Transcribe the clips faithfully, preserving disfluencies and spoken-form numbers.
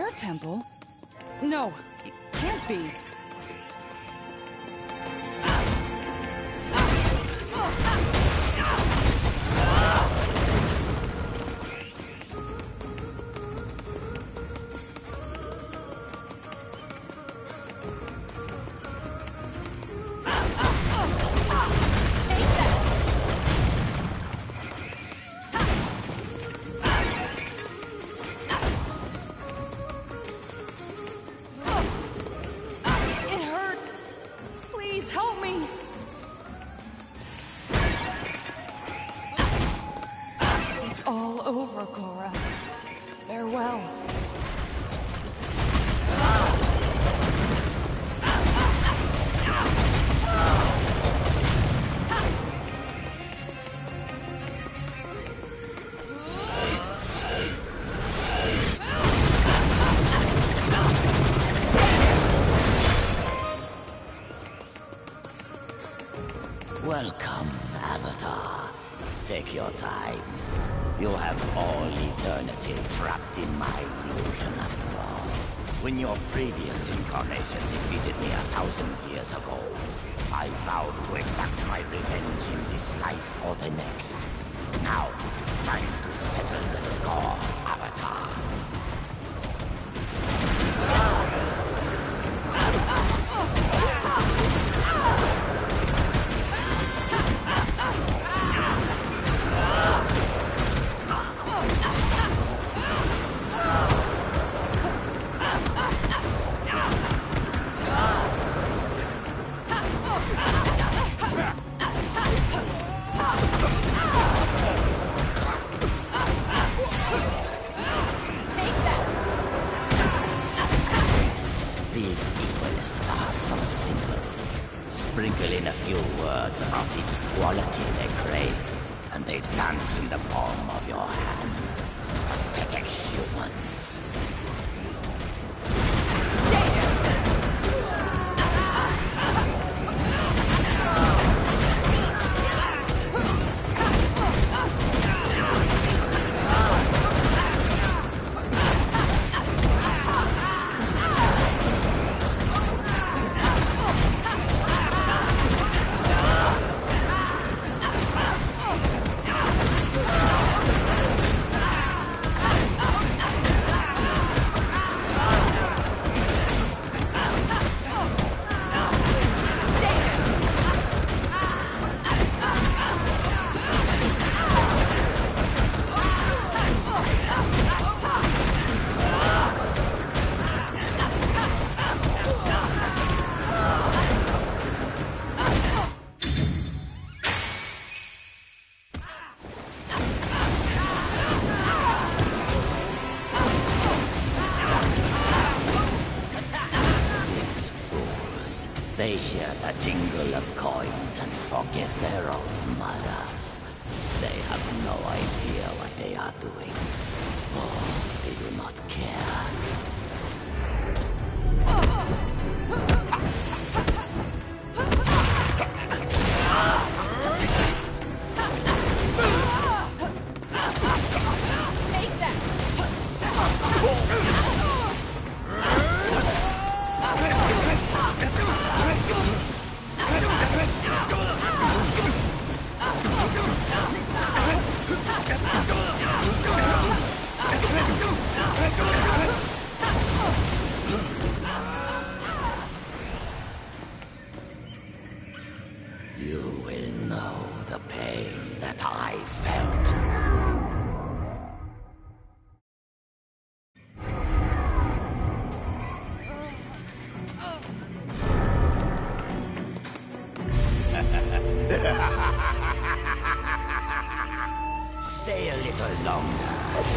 air temple? No, it can't be. All over, Cora. Farewell. Welcome, Avatar. Take your time. You have all eternity trapped in my illusion after all. When your previous incarnation defeated me a thousand years ago, I vowed to exact my revenge in this life or the next. Now it's time to settle the score, Avatar. Sprinkle in a few words about the equality they crave, and they dance in the palm of your hand. Pathetic humans. They hear the jingle of coins and forget their own mothers. They have no idea what they are doing. Oh, they do not care. Take that! You will know the pain that I felt. Stay a little longer.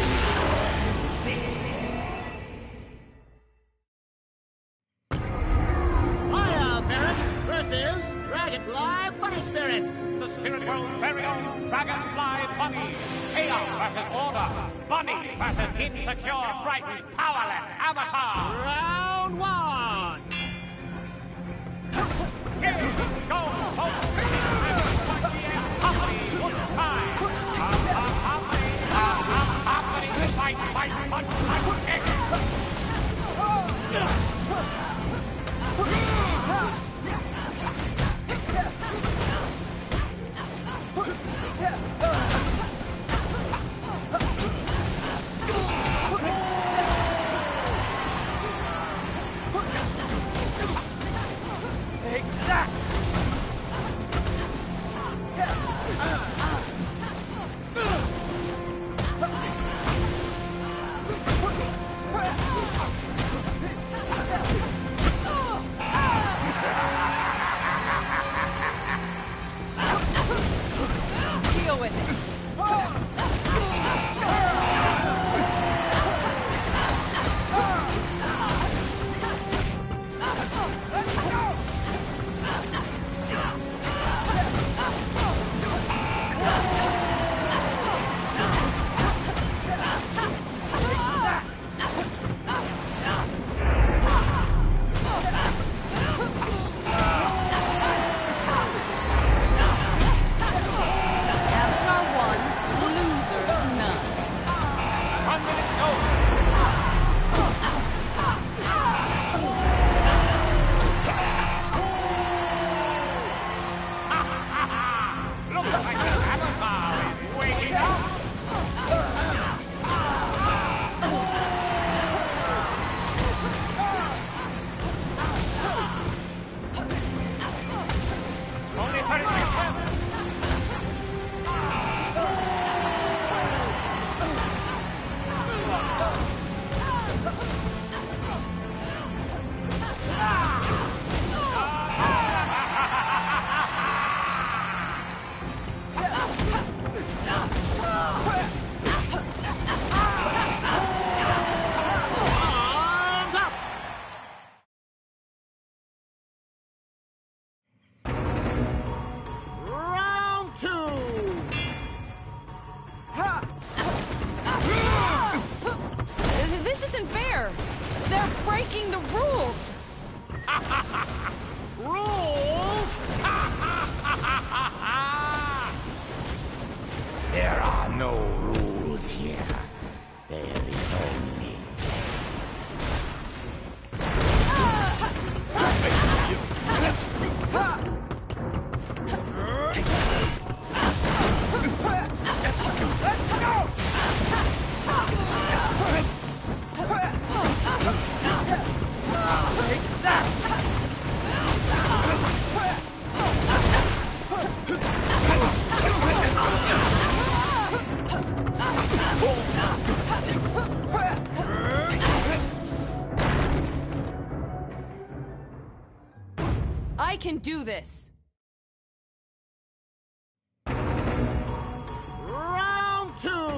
Fire ferrets versus dragonfly bunny spirits. The spirit world's very own dragonfly bunnies. Chaos versus order. Bunnies versus insecure, frightened, powerless Avatar. Round one. Game, go, home. Fight, fight, punch, punch, kick. breaking the rules! Rules? There are no rules here. There is only I can do this! Round two!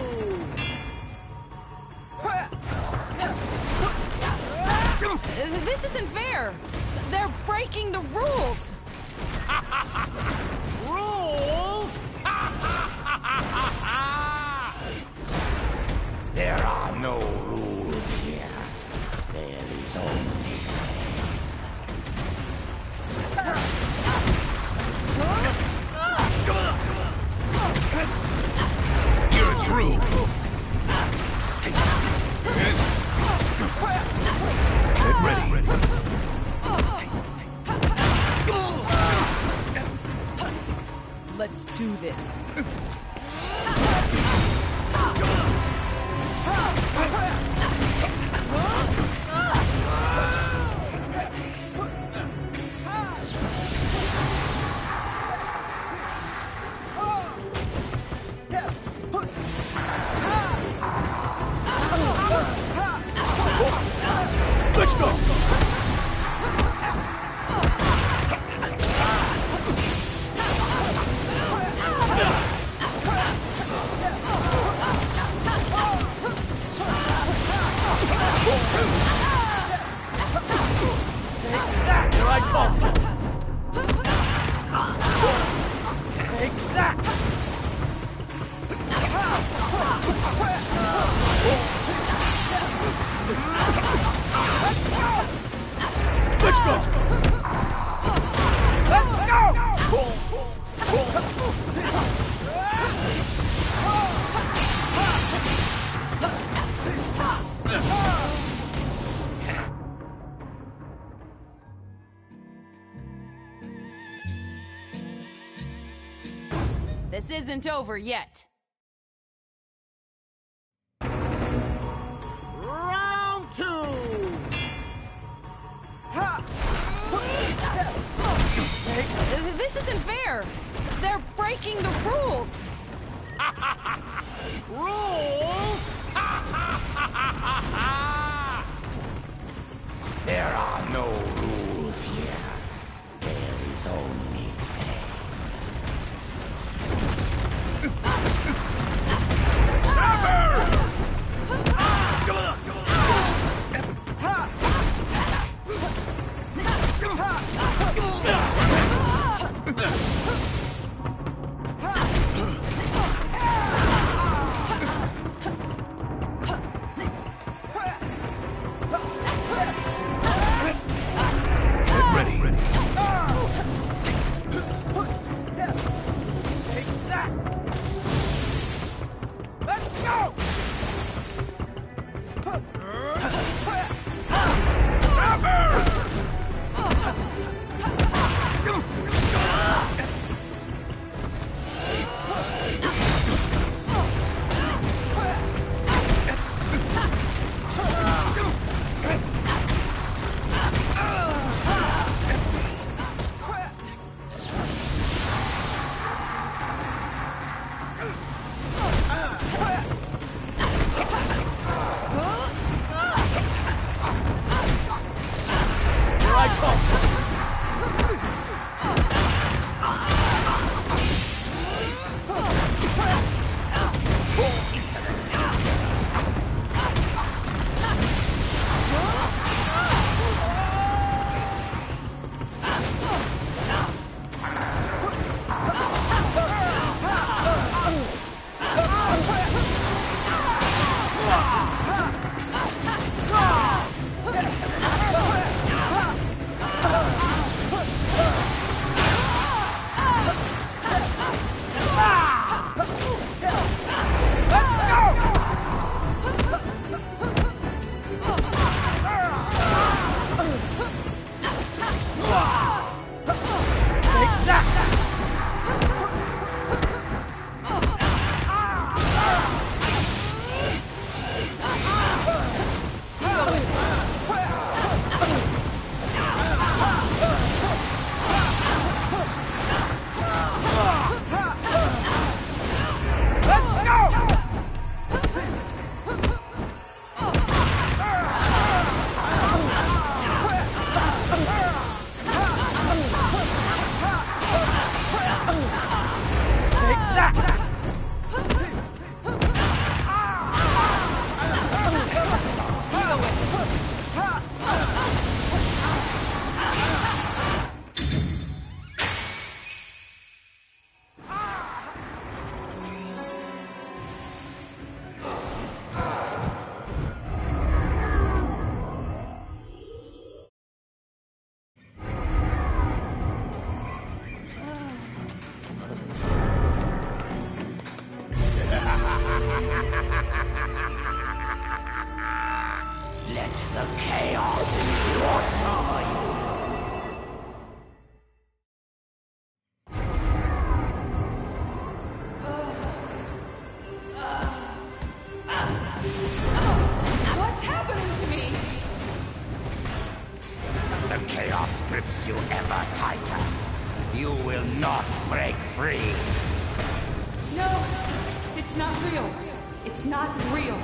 This isn't fair! They're breaking the rules! Rules? There are no rules here. There is only You're through. Get ready. Let's do this. Let's go. Here I come! Take that! Let's go. Let's go! This isn't over yet. Round two! This isn't fair! They're breaking the rules! Rules? There are no rules here. There is only pain. Stop her! Come on. Get ready. ever tighter. You will not break free. No, it's not real. It's not real.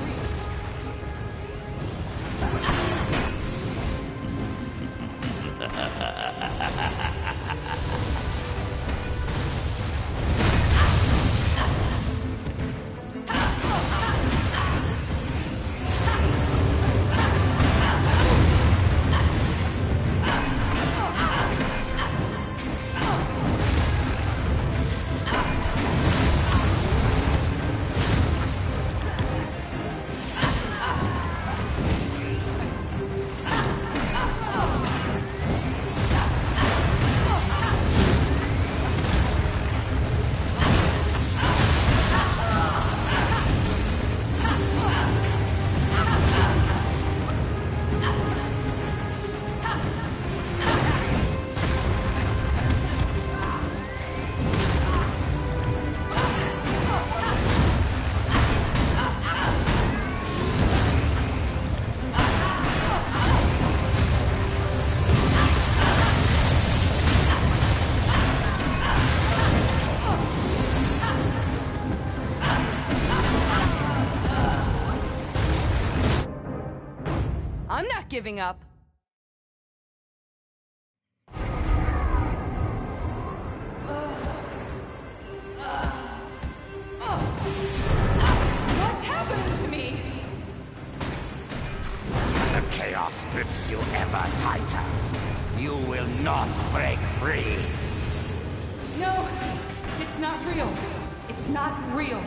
I'm not giving up. What's happening to me? The chaos grips you ever tighter. You will not break free. No, it's not real. It's not real.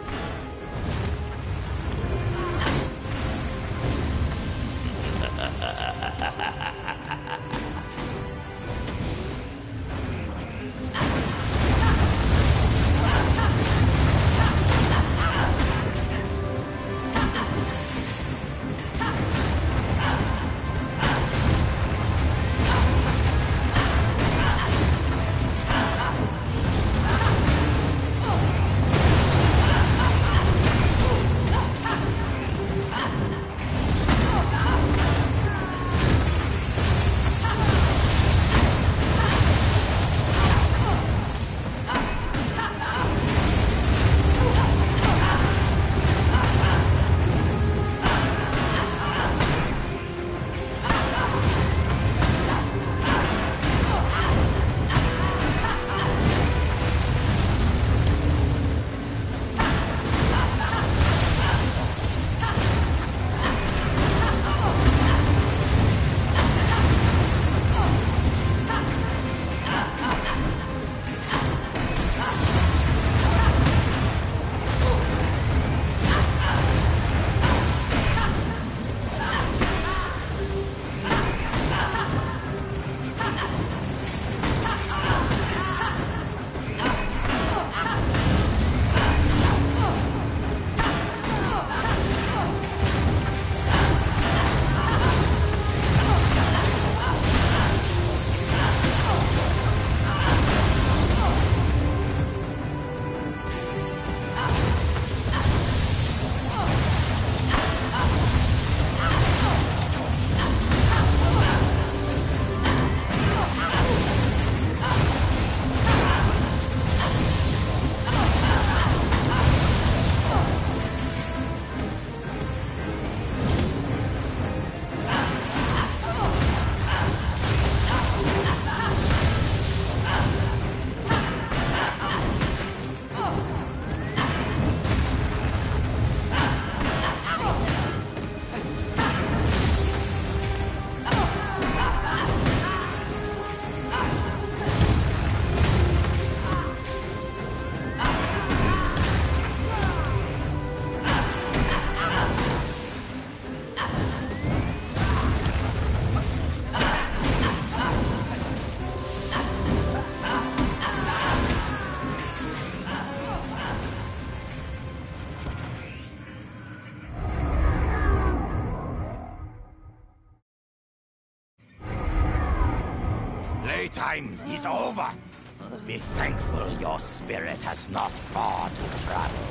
Playtime is over. Be thankful your spirit has not far to travel.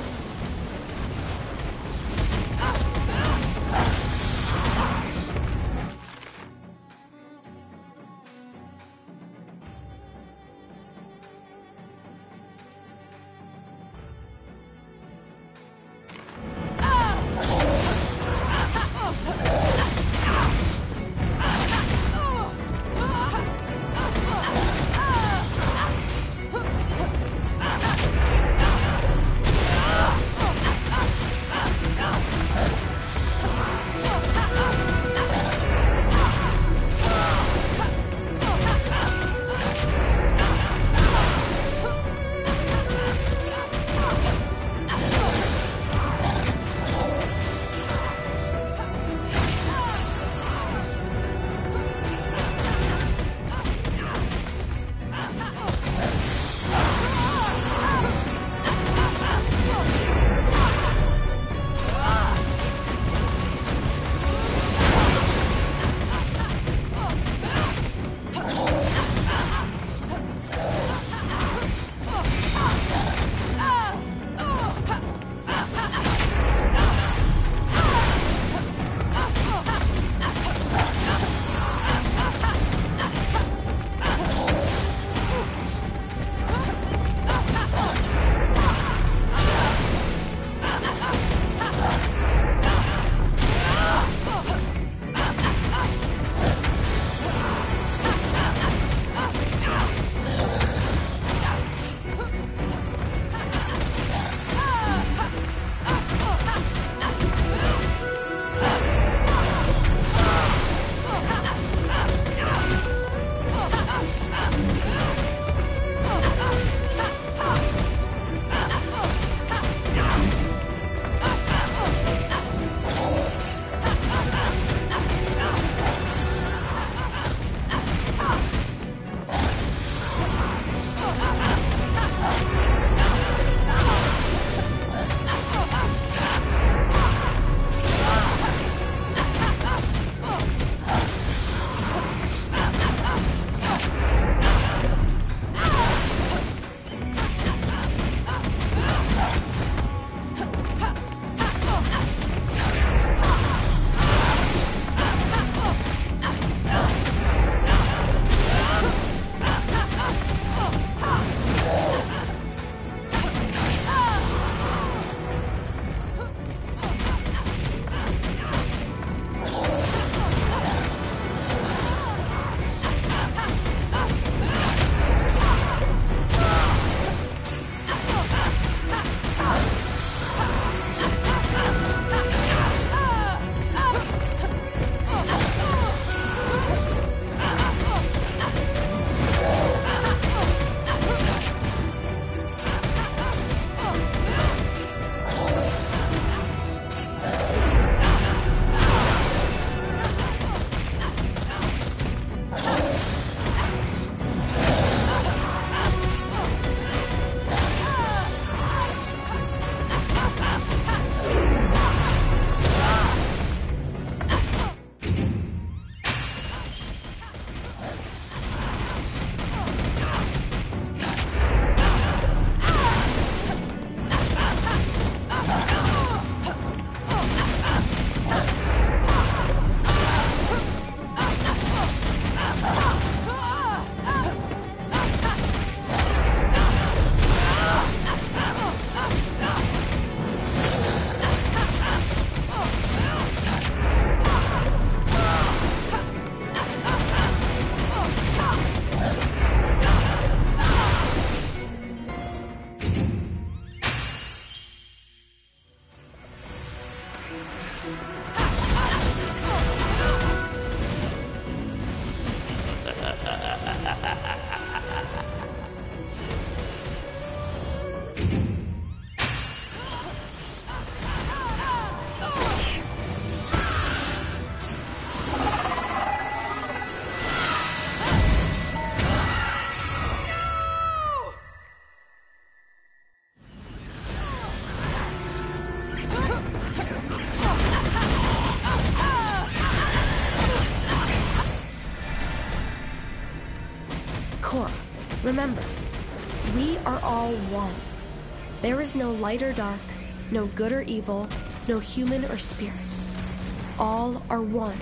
Korra, remember, we are all one. There is no light or dark, no good or evil, no human or spirit. All are one.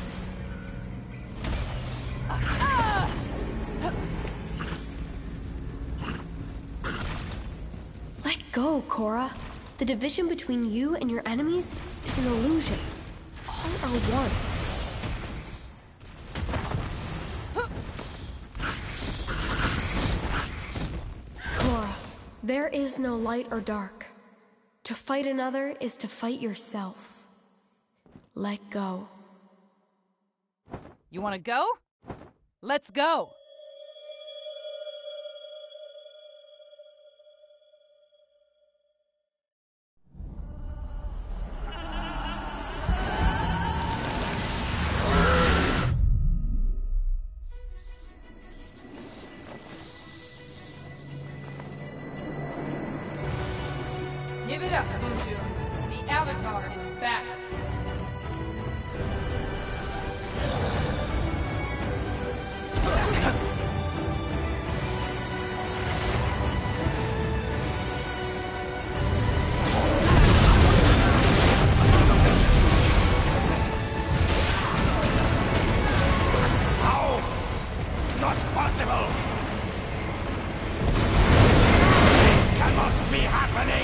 Let go, Korra. The division between you and your enemies is an illusion. All are one. Korra, there is no light or dark. To fight another is to fight yourself. Let go. You want to go? Let's go! Give it up, Mushu. The Avatar is back. How? It's not possible! This cannot be happening!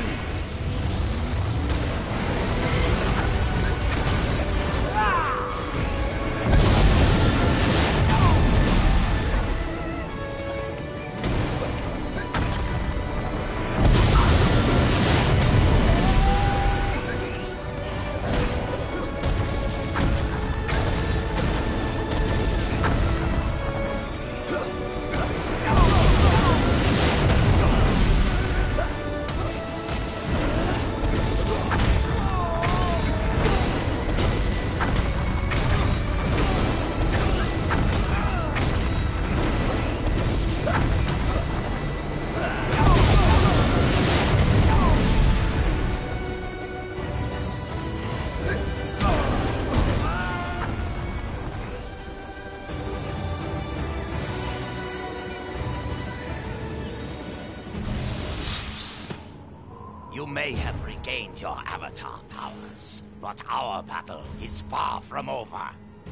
You may have regained your Avatar powers, but our battle is far from over.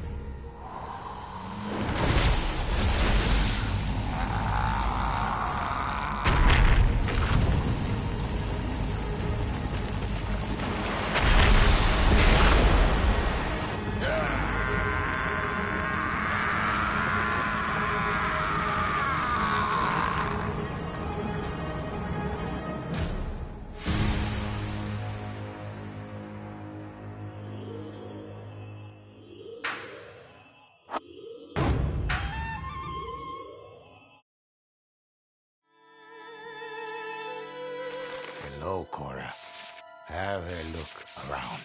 Hello, Korra. Have a look around.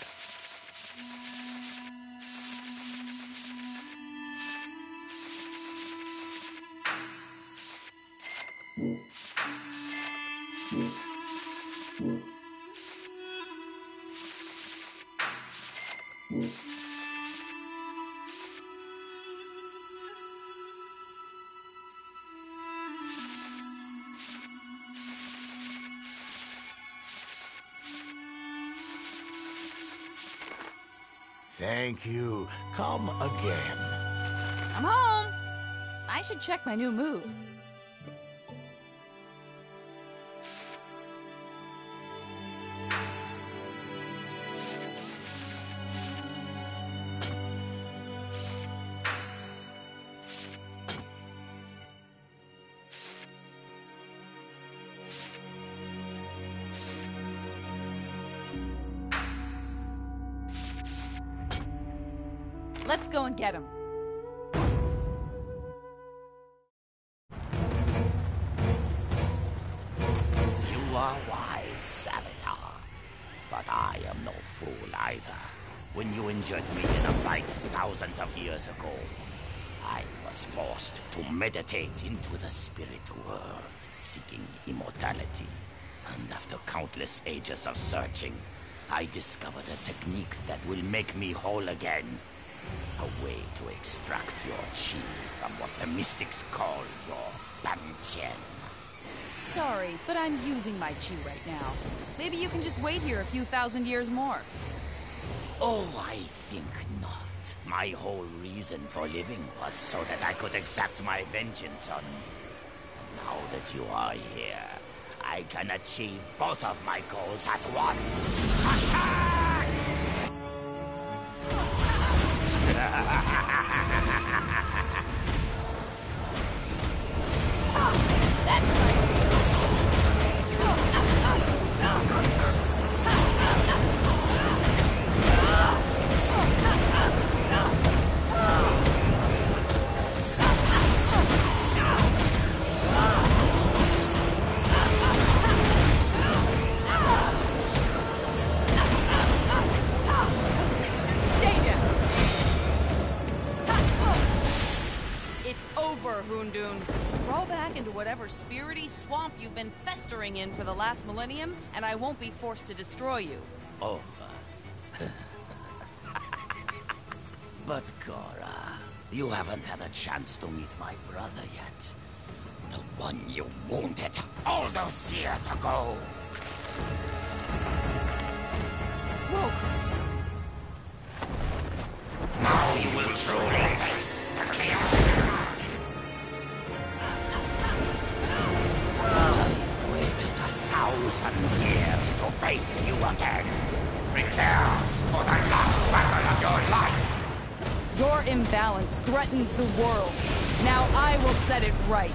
Thank you. Come again. I'm home! I should check my new moves. Let's go and get him. You are wise, Avatar. But I am no fool either. When you injured me in a fight thousands of years ago, I was forced to meditate into the spirit world, seeking immortality. And after countless ages of searching, I discovered a technique that will make me whole again. A way to extract your chi from what the mystics call your Bantha. attention. Sorry, but I'm using my chi right now. Maybe you can just wait here a few thousand years more. Oh, I think not. My whole reason for living was so that I could exact my vengeance on you. Now that you are here, I can achieve both of my goals at once. Attack! That's right. Hoondoon. Crawl back into whatever spirity swamp you've been festering in for the last millennium, and I won't be forced to destroy you. Over. But Gora, you haven't had a chance to meet my brother yet. The one you wounded all those years ago. Whoa! Now you will truly face the chaos. I've waited a thousand years to face you again. Prepare for the last battle of your life. Your imbalance threatens the world. Now I will set it right.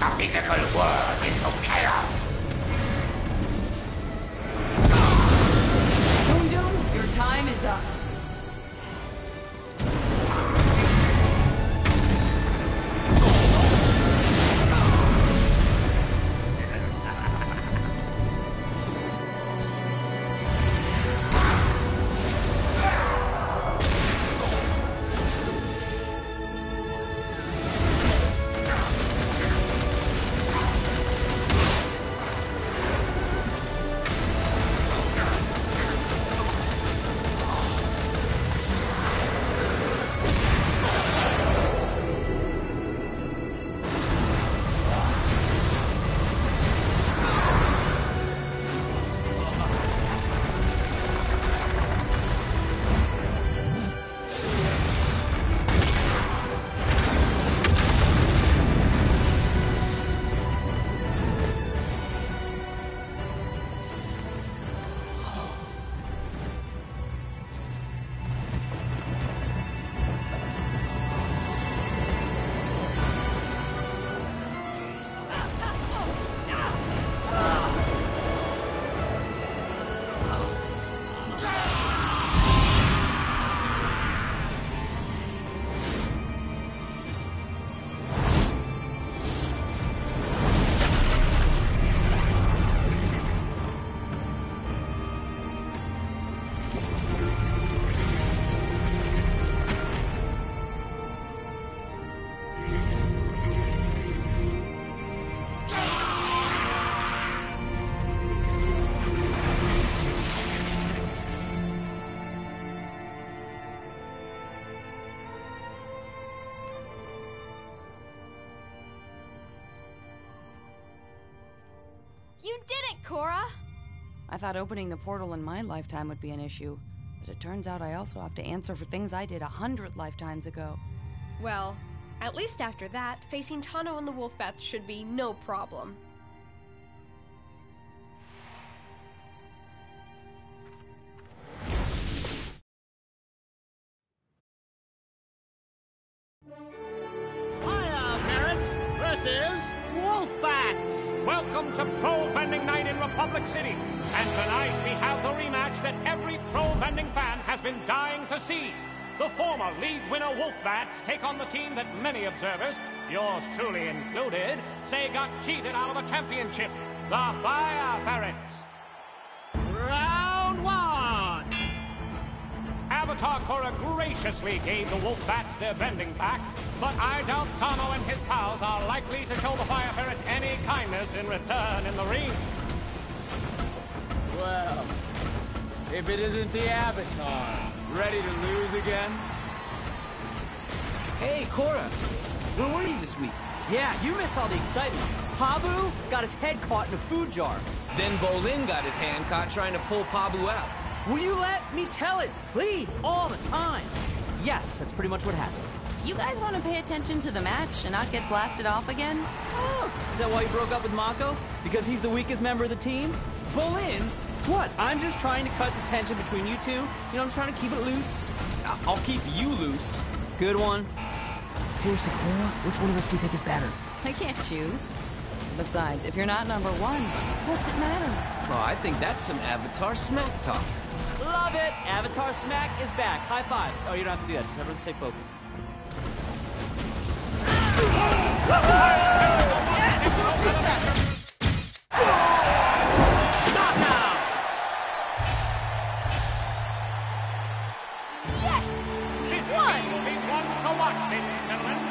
the physical world into chaos! Hoondoon, your time is up. You did it, Korra! I thought opening the portal in my lifetime would be an issue, but it turns out I also have to answer for things I did a hundred lifetimes ago. Well, at least after that, facing Tano and the Wolfbats should be no problem. Fire Ferrets versus Wolfbats! Welcome to Pro Bending Night in Republic City. And tonight we have the rematch that every Pro Bending fan has been dying to see. The former league winner Wolfbats take on the team that many observers, yours truly included, say got cheated out of a championship, the Fire Ferrets. Round one! Avatar Korra graciously gave the Wolfbats their bending back, but I doubt Tano and his pals are likely to show the Fire Ferrets any kindness in return in the ring. Well, if it isn't the Avatar, ready to lose again? Hey, Korra! Where were you this week? Yeah, you missed all the excitement. Pabu got his head caught in a food jar. Then Bolin got his hand caught trying to pull Pabu out. Will you let me tell it, please, all the time? Yes, that's pretty much what happened. You guys want to pay attention to the match and not get blasted off again? Oh, is that why you broke up with Mako? Because he's the weakest member of the team? Bolin? What? I'm just trying to cut the tension between you two. You know, I'm just trying to keep it loose. I- I'll keep you loose. Good one. Seriously, Korra, which one of us do you think is better? I can't choose. Besides, if you're not number one, what's it matter? Well, I think that's some Avatar smack talk. Love it! Avatar Smack is back. High five. Oh, you don't have to do that. Just everyone stay focused. This will be one to watch, ladies and gentlemen.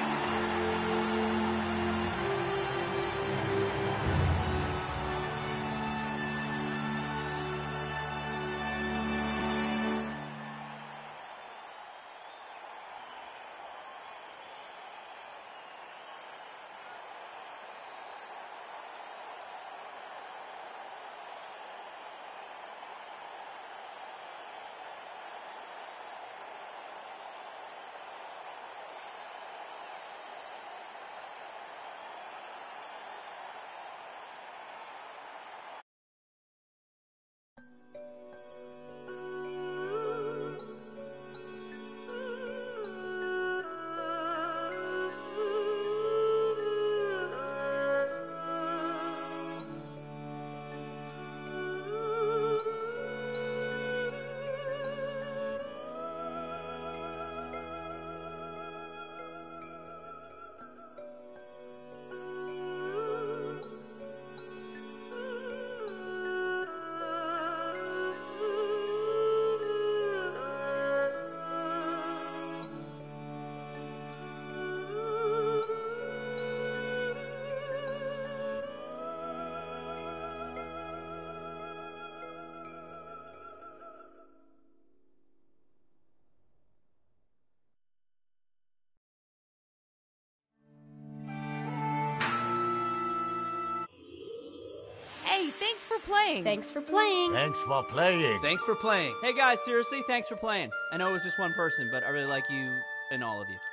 Thanks for playing. Thanks for playing. Thanks for playing. Thanks for playing. Hey guys, seriously, thanks for playing. I know it was just one person, but I really like you and all of you.